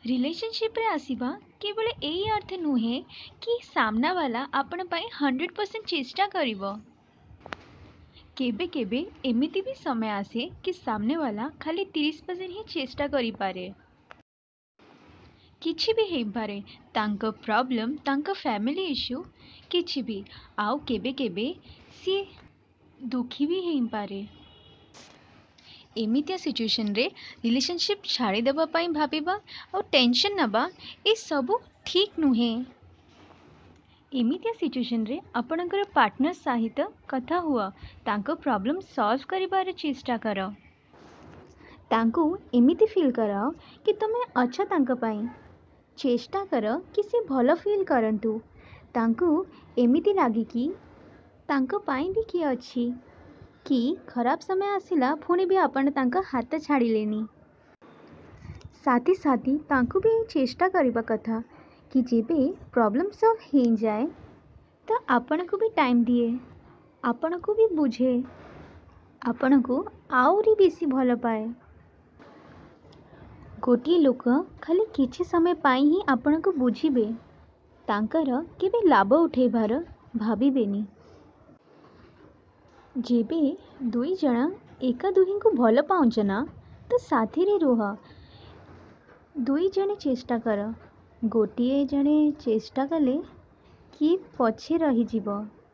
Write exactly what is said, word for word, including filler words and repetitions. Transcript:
Relationship रे आसीबा केवल एई अर्थ नुहे कि सामना वाला आपण पाई हंड्रेड परसेंट चेष्टा करिवो। केबे केबे एमिति भी समय आसे कि सामने वाला खाली तीस परसेंट ही चेष्टा करि पारे। किछि भी हेई पारे, तांको प्रॉब्लम, तांको फैमिली इश्यू किछि भी। आउ केबे केबे सी दुखी भी हेई पारे। एमितिया सिचुएशन रे रिलेशनशिप छाड़ी देबा पाई भाबिबा और टेंशन नबा ए सबु ठीक नुहे। एमितिया सिचुएशन रे आपणकर पार्टनर सहित कथा हुआ, तांको प्रॉब्लम सॉल्व करिबार चेष्टा करो। तांको एमिति फील कराओ कि तुमे अच्छा तांको पाई। चेष्टा करो कि से भलो फील करंतु। तांको एमिति लागी कि तांको पाई भी किए अच्छी कि खराब समय आसिला पुणी भी आपण तांका हाथ छाड़ी लेनी। साथी साथी तांको भी चेष्टा करिबा कथा कि जेबे प्रॉब्लम सॉल्व हो जाए तो आपण को भी टाइम दिए, आपण को भी बुझे, आपण को आउरी बेसी भल पाए। गोटी लोक खाली किछि समय पाई ही आपण को बुझिबे, तांकर केबे लाभ उठेबार भाबिबेनी। जेबे दुई जना एका दुही को भल पाउछ ना तो साथी रे रुह। दुई जने चेष्टा कर, गोटिए जने चेष्टा कले कि पछे रही जीव।